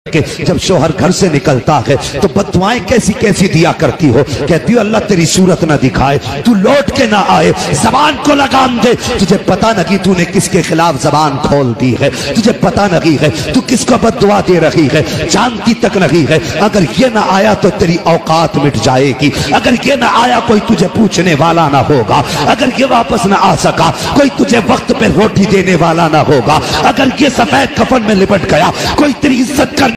के जब शोहर घर से निकलता है तो बददुआएं कैसी कैसी दिया करती हो। कहती हो अल्लाह तेरी सूरत ना दिखाए, तू लौट के ना आए, जबान को लगाम दे। तुझे पता नहीं तूने किसके खिलाफ जबान खोल दी है, तुझे पता नहीं है तू किसको बददुआ दे रही है, जानती तक नहीं है। अगर ये ना आया तो तेरी औकात मिट जाएगी। अगर ये ना आया कोई तुझे पूछने वाला ना होगा। अगर ये वापस ना आ सका कोई तुझे वक्त पे रोटी देने वाला ना होगा। अगर ये सफेद कफन में लिपट गया कोई तेरी इज्जत कर